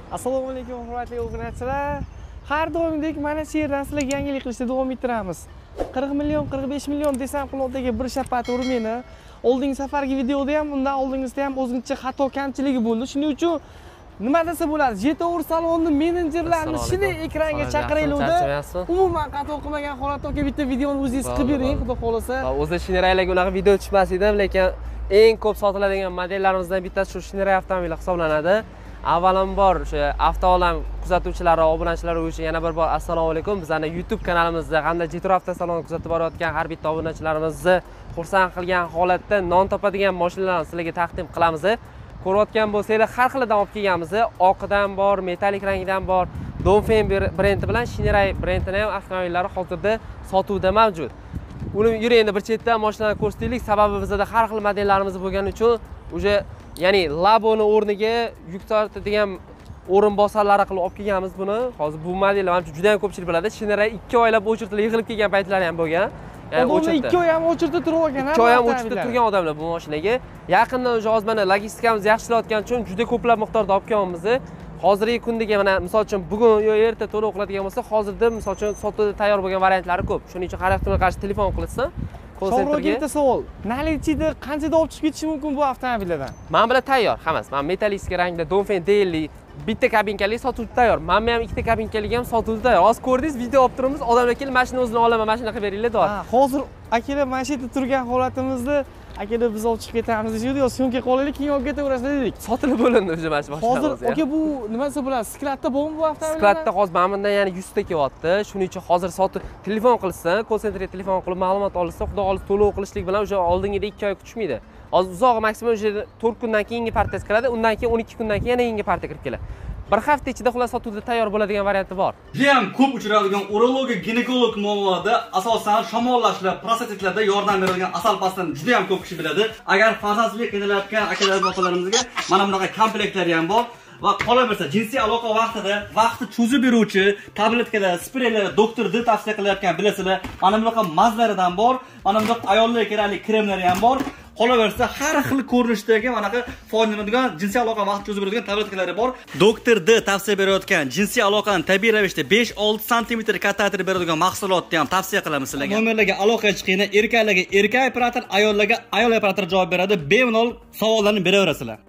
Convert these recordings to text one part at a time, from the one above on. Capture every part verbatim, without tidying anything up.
Assalomu alaykum hurmatli obunachilar. Har doimdek mana shu yerdan sizlarga yangilik qilishda davom ettiramiz. qirq million, qirq besh million desam quloqdagi bir shapat urmeni. Oldingi safargi videoda ham, undan oldingizda ham o'zingizcha xato kamchiligi bo'ldi. Shuning uchun nima desa bo'ladi? Jetour salonni menejerlarini shunday ekranga chaqiraylikda. Umuman xato qilmagan holatda aka bitta videoni o'zingiz qilib bering, xudo xolasa. O'zi Shinraylarga unaqa video tushmas edim, lekin eng ko'p sotiladigan modellarimizdan bittasi shu Shinray avtomobili hisoblanadi. Avvalambor o'sha avtoolam kuzatuvchilari, obunachilari uchun yana bir bor assalomu alaykum. Bizning YouTube kanalimizda hamda Jetour avtosalonni kuzatib borayotgan har bitta obunachilarimizni xursand qilgan holatda non topadigan mashinalarni sizlarga taqdim qilamiz. Ko'rayotgan bo'lsanglar, har xilidan olib kelganmiz. Oqidan bor, metalik rangidan bor. Dongfeng brendi bilan Shinray brendining ham avtomobillari hozirda sotuvda mavjud. Uni yuring endi bir chetdan mashinalarni ko'rsataylik, sababi bizda har xil modellarimiz bo'lgani uchun o'sha ya'ni laboni o'rniga yuk tortadigan o'rinbosarlar qilib olib kelganmiz buni. Hozir bu modellar ham juda ham ko'pchilik biladi. Shinray ikki oylab o'chirtilib yig'ilib kelgan paytlari ham bo'lgan. Ya'ni o'chirdi. ikki oy ham o'chirdi turib olgan. ikki oy ham o'chirdi turgan odamlar bu mashinaga. Yaqindan o'sha hozir mana logistikamiz yaxshilayotgani uchun juda ko'plab miqdorda olib kelganmiz. Hozirgi kundagi mana misol uchun bugun yo erta to'liq qiladigan bo'lsa, hozirda misol uchun sotuvda tayyor bo'lgan variantlari ko'p. Shuning uchun har ehtimolga qarshi telefon qilishsin. Savroga bitta savol. Nalichida qanchada olib chiqib ketishi mumkin bu avtomobillardan? Men bilan tayyor hammasi. Men metalik rangda Dongfeng D ellik bitta kabinkali sotuvda tayyor. Men ham ikkita kabinkali ham sotuvda tayyor. Hozir ko'rdingiz, video olib turibmiz. Odamlar kelib mashina o'zini olaman, mashina qilib beringlar deyapti. Ha, hozir akalar mana shu yerda turgan holatimizni akalar biz olib chiqib ketamiz deydi. Yo, syomka qolaylik, keyin olib ketaverasizlar dedik. Sotilib bo'lindi o'sha mashina. Hozir aka bu nima desa bo'ladi? Skladda bormi bu avtomobil? Skladda hozir men bundan yana yuz ta kelyapti. Shuning uchun hozir sotib telefon qilsin, call centerga telefon qilib ma'lumot olsa, xudo xolis to'lov qilishlik bilan o'sha oldingidek ikki oy kutishmaydi. Hozir uzog'i maksimum o'sha to'rt kundan keyingi partiyasi kiradi, undan keyin o'n ikki kundan keyin yana yangi partiya kirib keladi. Bir hafta ichida xulosa sotuvda tayyor bo'ladigan varianti bor. Juda ham ko'p uchraydigan urologik, ginekolog muammolarda asosan shamollashlar, prostatitlarda yordam beradigan asal pastani juda ham ko'p kishi biladi. Agar farzandlik qiynalayotgan akalar va opalarimizga mana bunaqa komplektlari ham bor. Va qolaversa jinsiy aloqa vaqtida vaqtni cho'zib beruvchi tabletkalar, spreylar doktor D tavsiya qilayotgan bilasizlar. Mana bunaqa mazlaridan bor, mana bunaqa ayollarga kerakli kremlari ham bor. Qolaversa har xil ko'rinishdagi manaqa foydalanadigan jinsiy aloqa vaqt cho'zib beradigan tabletkalari bor. Doktor D tavsiya berayotgan jinsiy aloqani tabiiy ravishda besh olti santimetr kattatir beradigan mahsulotni ham tavsiya qilamiz sizlarga. Nomerlarga aloqa chiqinglar, erkaklarga erkak operator, ayollarga ayol operator javob beradi. Bemalol savollarni beraverasizlar.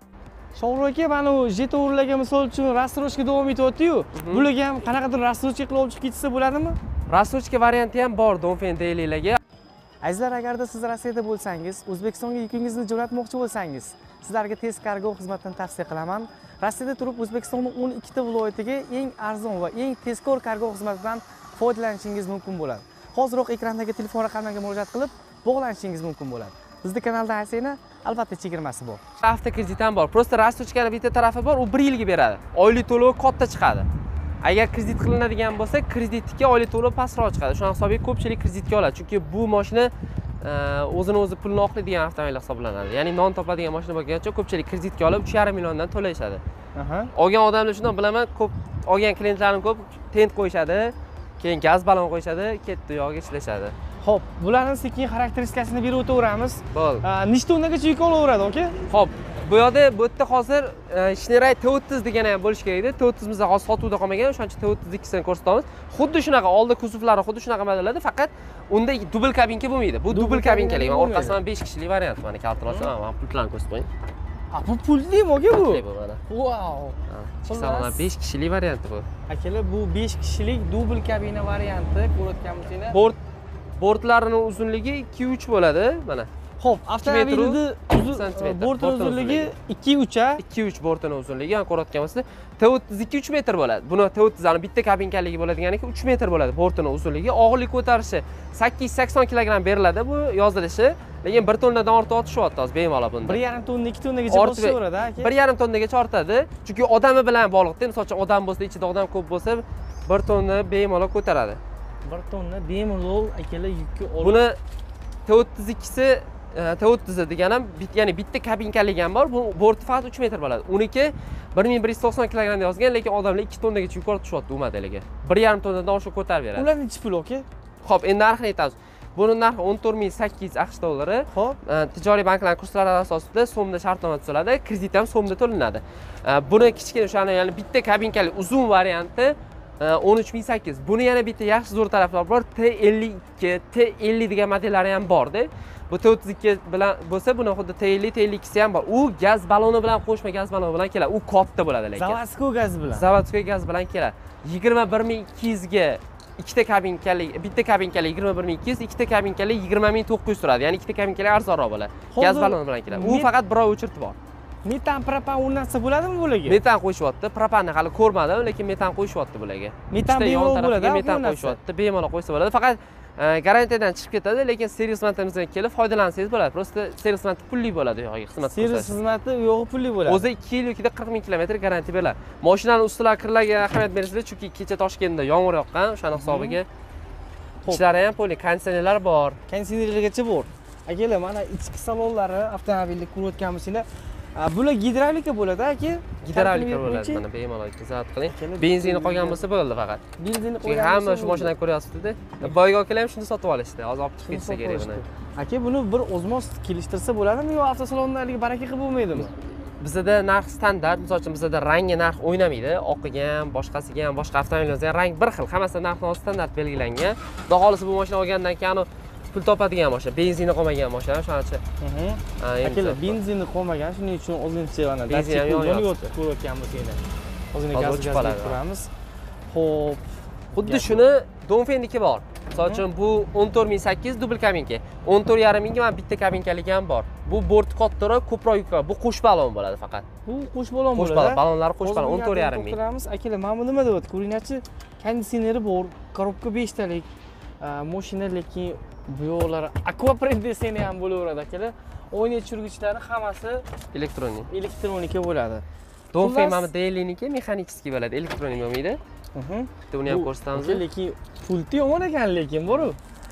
Shovro aka, mana u Jetourlarga misol uchun rassrochka davom etyapti-yu. Bularga ham qanaqadir rassrochka qilib olib chiqib ketsa bo'ladimi? Rassrochka varianti ham bor Dongfeng D elliklarga. Azizlar, agarda siz Rossiyada bo'lsangiz, O'zbekistonga yukingizni jo'natmoqchi bo'lsangiz, sizlarga tez kargo xizmatini tavsiya qilaman. Rossiyada turib O'zbekistonning o'n ikkita viloyatiga eng arzon va eng tezkor kargo xizmatidan foydalanishingiz mumkin bo'ladi. Hoziroq ekrandagi telefon raqamlariga murojaat qilib, bog'lanishingiz mumkin bo'ladi. Bizning kanalda aytsanglar, albatta chegirmasi bor. Avto kredit ham bor. Prosta rassrochkaning bitta tarafi bor, u bir yilga beradi. Oylik to'lovi katta chiqadi. Agar kredit qilinadigan bo'lsa, kreditga oylik to'lov pastroq chiqadi. Shuning hisobiga ko'pchilik kreditga oladi, chunki bu mashina o'zini o'zi pulni oqlaydigan avtomobil hisoblanadi. Ya'ni non topadigan mashina bo'lgani uchun ko'pchilik kreditga olib uch yarim milliondan to'layshadi. Aha. Olgan odamlar shundan bilaman, ko'p olgan klientlarim ko'p tent qo'yishadi, keyin gaz balon qo'yishadi, ketdi yo'g'iga ishlashadi. Xo'p, bularning sekin xarakteristikasini berib o'taveramiz. Bo'ldi. Nechta tonnagacha yuk olaveradi, aka? Xo'p, bu yerda bu yerda hozir Shinray T o'ttiz degani ham bo'lish kerak edi. T o'ttiz bizda hozir sotuvda qolmagan, o'shancha T o'ttiz ikkisini ko'rsatamiz. Xuddi shunaqa oldi kuzovlari xuddi shunaqa modellarda, faqat unda dubl kabinka bo'lmaydi. Bu dubl kabinkali, mana orqasidan besh kishilik variant. Mana kaltini ochaman, mana pultlarni ko'rsatib qo'ying. Ha, bu pultimi aka bu? Pultli bu mana. Wow. Mana besh kishilik varianti bu. Akalar, bu besh kishilik dubl kabina varianti ko'rayotgan bo'lsanglar. Bort bortlarining uzunligi ikki uch bo'ladi, mana. Xo'p, avtomobilning bort uzunligi ikki uch a. ikki uch bortining uzunligi, mana ko'rayotgan bo'lsangiz, T o'ttiz ikki uch metr bo'ladi. Buni T o'ttiz ani bitta kabinkaligi bo'ladiganiga uch metr bo'ladi bortining uzunligi. Og'irlik ko'tarishi sakkiz yuz sakson kilogramm beriladi bu yozilishi. Lekin bir tonnadan ortiq otishyapti hozir bemalol bunda. bir yarim tonna, ikki tonnagacha bosishaveradi aka. bir yarim tonnagacha ortadi. Chunki odami bilan bog'liqda, misol uchun odam bo'lsa, ichida odam ko'p bo'lsa, bir tonna bemalol ko'taradi. bir tonna bemalol akalar yukka olib. Buni T o'ttiz ikkisi T o'ttiz deganim, ya'ni bitta kabinkalik ham bor. Bu borti faqat uch metr bo'ladi. uniki bir ming bir yuz to'qson kilogramm yozgan, lekin odamlar ikki tonnagacha yuqori tushyapti u modeliga. bir yarim tonnadan oshiq ko'tarib beradi. Ular nechi pul aka? Xo'p, endi narxini aytamiz. Buni narxi o'n to'rt ming sakkiz yuz AQSh dollari. Xo'p. Tijoriy banklar kurslari asosida so'mda shartnoma tuziladi, kredit ham so'mda to'lanadi. Buni kichkina o'shani, ya'ni bitta kabinkali uzun varianti o'n uch ming sakkiz yuz. Buni yana bitta yaxshi zo'r taraflari bor. T ellik ikki, T ellik degan modellari ham bor-da. Bu T o'ttiz ikki bilan bo'lsa, buni xuddi T ellik, T ellik ikki ham bor. U gaz baloni bilan qo'shma gaz baloni bilan keladi. U katta bo'ladi lekin. Zavodskoy gaz bilan. Zavodskoy gaz bilan keladi. yigirma bir ming ikki yuz ga ikkita kabinkali, bitta kabinkali yigirma bir ming ikki yuz, ikkita kabinkali yigirma ming to'qqiz yuz turadi. Ya'ni ikkita kabinkali arzonroq bo'ladi. Gaz baloni bilan keladi. U faqat bir oy o'chirti bor. Metan, propan o'rnatsa bo'ladimi bularga? Metan qo'shyapti. Propanni hali ko'rmadim, lekin metan qo'shyapti bularga. Metan bemalol bo'ladi, metan qo'shyapti. Bemalol qo'ysa bo'ladi. Faqat garantiyadan chiqib ketadi, lekin servis xizmatimizdan kelib foydalansangiz bo'ladi. Prosta servis xizmati pulli bo'ladi yo'g'iga xizmat qilsangiz. Servis xizmati yo'g'i pulli bo'ladi. O'zi ikki yil yoki qirq ming kilometr garantiya beriladi. Mashinani ustilar kirlarga ahamiyat bersanglar, chunki kecha Toshkentda yomg'ir yoqqan, o'shaning hisobiga ishlari ham pulli, konditsionerlar bor. Konditsionerlargacha bor. Akalar, mana ichki salonlari avtomobilni ko'rayotgan bo'lsanglar, bular gidravlika bo'ladi, aka. Gidravlika bo'ladi, mana bemalol nazorat qiling. Benzini qolgan bo'lsa bo'ldi faqat. Benzini qolgan. Hamma shu mashinani ko'ryapsiz-da. Boyga akalar ham shuni sotib olishdi. Hozir olib chiqib ketsa kerak buni. Aka, buni bir o'zmos kelishtirsa bo'ladimi yo avtosalonlarga baraka qilib bo'lmaydimi? Bizda narx standart, misol uchun bizda rangga narx o'ynamaydi. Oqiga ham, boshqasiga ham, boshqa avtomobillarda ham rang bir xil. Hammasi narxi standart belgilangan. Xudo xolisa bu mashina olgandan keyin pul topadigan mashina, benzini qolmagan mashina, o'shacha. Akalar, benzini qolmagan, shuning uchun o'zincha mana datchik yonib ko'rayotgan bo'lsanglar. O'zini gazga ko'ramiz. Xo'p, xuddi shuni Dongfenniki bor. Misol uchun bu o'n to'rt ming sakkiz yuz dubl kabinka. o'n to'rt yarim mingga mana bitta kabinkaligi ham bor. Bu bort kattaroq, ko'proq yuk. Bu qo'sh balon bo'ladi faqat. Bu qo'sh balon bo'ladi. Qo'sh balon, balonlari qo'sh balon o'n to'rt yarim ming. Akalar, mana bu nima deyapti? Ko'ringlarchi, konditsioneri bor, korobka beshtalik. Mashina lekin bu yo'llar aquaprint deseni ham bo'laveradi akalar. O'ynak tushirgichlari hammasi elektronik. Elektronika bo'ladi. Dongfen mana dailyniki mexanikiskiy bo'ladi, elektronik bo'lmaydi. Mhm. Bitta uni ham ko'rsatamiz. Lekin pulti yomon ekan lekin, bor-ku.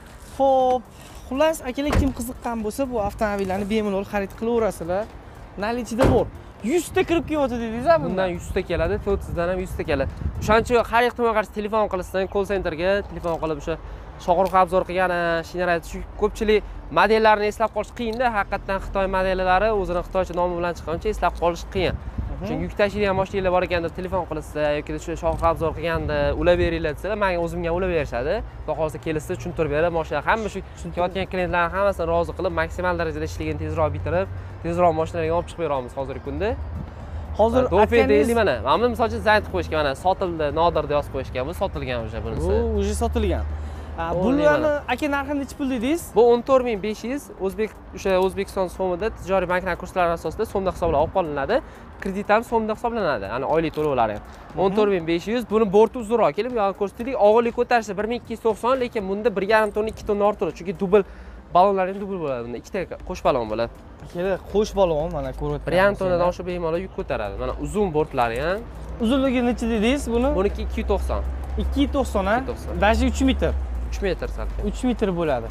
Xo'p, xullas akalar, kim qiziqqan bo'lsa bu avtomobillarni bemalol xarid qilaverasizlar. Nalichida bor. yuz ta kirib kelyapti dedingiz-a bundan? Bundan yuz ta keladi, to'rt yuz dan ham yuz ta keladi. O'shaning uchun har ehtimolga qarshi telefon qilsang, call centerga telefon qilib o'sha sog'liq obzor qilgani, shinarayt shu ko'pchilik modellarni eslab qolish qiyin-da, haqiqatan Xitoy modellari o'zini xitoycha nomi bilan chiqqancha eslab qolish qiyin. Chunki yuk tashiydigan mashinalar bor ekanda telefon qilsa yoki shu sog'liq obzor qilganda ulab beringlar desalar, menga o'zimga ulab berishadi. Xudo xolisa kelsa tushuntirib berib, mashina hamma shu kelayotgan klientlarni hammasini rozi qilib, maksimal darajada ishligini tezroq bitirib, tezroq mashinalarga olib chiqib beramiz hozirgi kunda. Hozir Dongfen deylik mana. Mana misol uchun zayd qilib qo'yishgan, mana sotildi, nodir deb yozib qo'yishgan, bu sotilgan o'sha bunisi. Bu o'zi sotilgan. Bularni aka narxini necha pul dedingiz? Bu o'n to'rt ming besh yuz o'zbek o'sha O'zbekiston so'mida tijoriy banklar kurslari asosida so'mda hisoblab olib qolinadi. Kredit ham so'mda hisoblanadi. Ya'ni oylik to'lovlari ham. o'n to'rt ming besh yuz. Buni borti uzunroq kelib, yo'q ko'rsatdik. Og'irlik ko'tarishi bir ming ikki yuz to'qson, lekin bunda bir yarim tonna, ikki tonna orttiradi. Chunki dubl balonlar ham dubl bo'ladi bunda. Ikkita qo'sh balon bo'ladi. Akalar, qo'sh balon mana ko'ryapsiz. bir yarim tonnadan oshib bemalol yuk ko'taradi. Mana uzun bortlari ham. Uzunligi necha dedingiz buni? Buniki ikki yuz to'qson. ikki yuz to'qson ha? Даже uch metr. uch metr salkam. uch metr bo'ladi.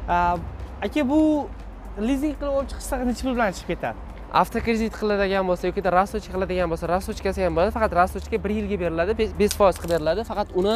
Aka, bu lizing qilib olib chiqsa necha pul bilan chiqib ketadi? Avtokredit qiladigan bo'lsa yoki rastochka qiladigan bo'lsa, rastochkasi ham bo'ladi. Faqat rastochka bir yilga beriladi, besh foiz qilib beriladi. Faqat uni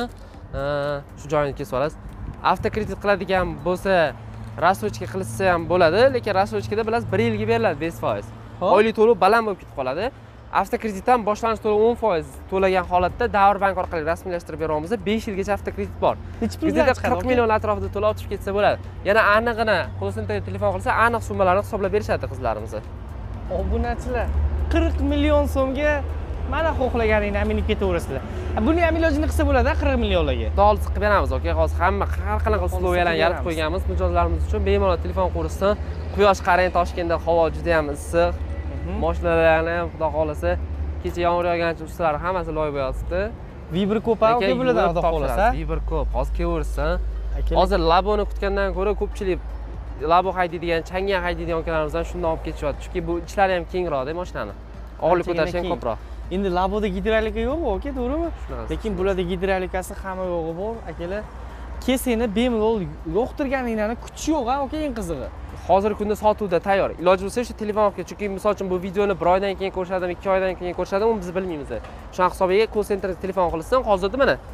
shu joyini kesib olasiz. Avtokredit qiladigan bo'lsa, rastochka qilsa ham bo'ladi, lekin rastochkada bilasiz bir yilga beriladi besh foiz. Oylik to'lov baland bo'lib ketib qoladi. Avtokreditdan boshlanish to'lovi o'n foiz to'lagan holatda Davr bank orqali rasmiylashtirib beramiz. besh yilgacha avtokredit bor. Necha pul bilan qirq million atrofida to'lov chiqib ketsa bo'ladi. Yana aniqini call centerga telefon qilsa, aniq summalarni hisoblab berishadi qizlarimiz. Obunachilar, qirq million so'mga mana xohlaganingni minib ketaverasizlar. Buni ham ilojini qilsa bo'ladi, qirq millionlarga. Dol qilib beramiz, aka. Hozir hamma har qanaqa uslovlarni yaratib qo'yganmiz mijozlarimiz uchun. Bemalol telefon qurishsin. Quyosh qarang, Toshkentda havo juda ham issiq. Mashinalarni ham xudo xolasa kecha yomg'ir yog'gancha ustalar hammasi loy bo'yatibdi. Vibr ko'p aka bo'ladi, xudo xolasa. Vibr ko'p. Hozir kelaversin. Hozir laboni kutgandan ko'ra ko'pchilik labo haydaydigan, changan haydaydigan ukalarimizdan shundan olib ketishyapti. Chunki bu ichlari ham kengroq-da mashinani. Og'irlik ko'tarishi ham ko'proq. Endi laboda gidravlika yo'q-ku, aka, to'g'rimi? Lekin bularda gidravlikasi hamma yo'g'i bor, akalar. Keseni bemalol yo'qtirganinglarni kutish yo'q, ha, aka, eng qizig'i. Hozirgi kunda sotuvda tayyor. Iloji bo'lsa shu telefon olib kel. Chunki misol uchun bu videoni bir oydan keyin ko'rishadimi, ikki oydan keyin ko'rishadimi, uni biz bilmaymiz. Shuning hisobiga call centerga telefon qilsin. Hozirda mana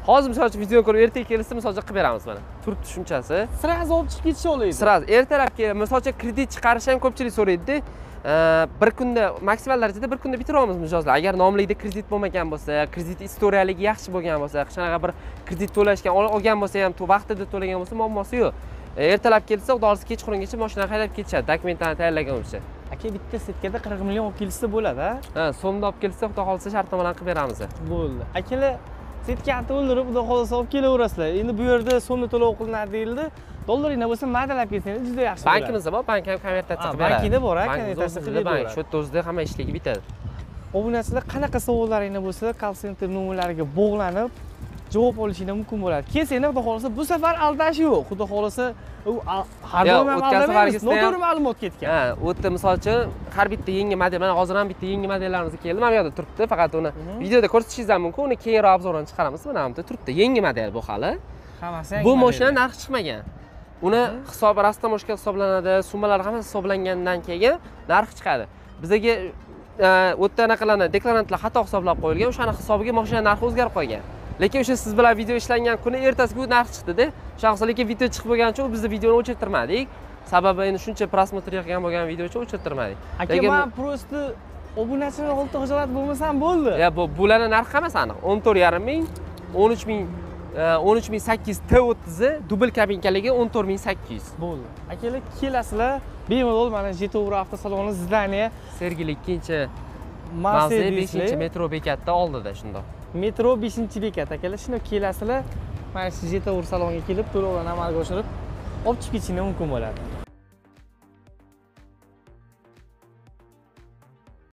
Hozir misol uchun videoni ko'rib ertaga kelsa misol uchun qilib beramiz mana. Turibdi tushunchasi. Sirazi olib chiqib ketish olaydi. Sirazi ertalab kelib, misol uchun kredit chiqarish ham ko'pchilik so'raydi-da. Bir kunda maksimal darajada bir kunda bitiramiz mijozlar. Agar nomlikda kredit bo'lmagan bo'lsa, kredit istoriyaligi yaxshi bo'lgan bo'lsa, qanaqa bir kredit to'lashga olgan bo'lsa ham, vaqtida to'lagan bo'lsa, muammosi yo'q. Ertalab kelsa, xudo xohlasa kechqurungacha mashinani haydab ketishadi, dokumentlarni tayyorlaguncha. Aka bitta setkada qirq million olib kelsa bo'ladi-a? Ha, so'mda olib kelsa, xudo xohlasa shartnomalarni qilib beramiz. Bo'ldi. Akalar setkani o'ldirib, xudo xohlasa olib kelaverasizlar. Endi bu yerda so'mni to'lov qilinadi deyildi. Dollaringlar bo'lsa madalab kelsangiz juda yaxshi bo'ladi. Bankimizda bor, bank ham konvertatsiya qilib beradi. Bankida bor, konvertatsiya qilib beradi. Shu yerda o'zida hamma ishligi bitadi. Obunachilar qanaqa savollaringiz bo'lsa, call center nomerlariga bog'lanib javob olishingiz mumkin bo'ladi. Kelsanglar, xudo xohlasa bu safar aldash yo'q. Xudo xohlasa u har doim aldamaymiz. Noto'g'ri ma'lumot ketgan. Ha, u yerda misol uchun har bitta yangi model, mana hozir ham bitta yangi modellarimiz keldi. Mana bu yerda turibdi, faqat uni videoda ko'rsatishingiz ham mumkin. Uni keyinroq obzordan chiqaramiz. Mana bu yerda turibdi, yangi model bu hali. Hammasi bu mashina narxi chiqmagan. Uni hisobi rastamoshka hisoblanadi, summalari hammasi hisoblangandan keyin narxi chiqadi. Bizaga u yerda anaqalarni deklarantlar xato hisoblab qo'yilgan, o'shaning hisobiga mashina narxi o'zgarib qolgan. Lekin o'sha siz bilan video ishlangan kuni ertasiga narx chiqdi-da. O'sha lekin video chiqib bo'lgani uchun biz videoni o'chirtirmadik. Sababi endi shuncha prosmotr qilgan bo'lgan video uchun o'chirtirmadik. Lekin men просто obunachilar olti xijolat bo'lmasam bo'ldi. Ya bu bularni narxi hammasi aniq. o'n to'rt yarim ming, o'n uch ming, o'n uch ming sakkiz yuz T o'ttiz dubl kabinkaligi o'n to'rt ming sakkiz yuz. Bo'ldi. Akalar kelasizlar, bemalol mana Jetour avtosaloni zdaniya Sergeli ikkinchi Mercedes beshinchi metro bekatida oldida shundoq. Metro beshinchi bekat akalar, shuni kelasizlar, mana shu Jetour saloniga kelib to'lovlarni amalga oshirib olib chiqib ketishingiz mumkin bo'ladi.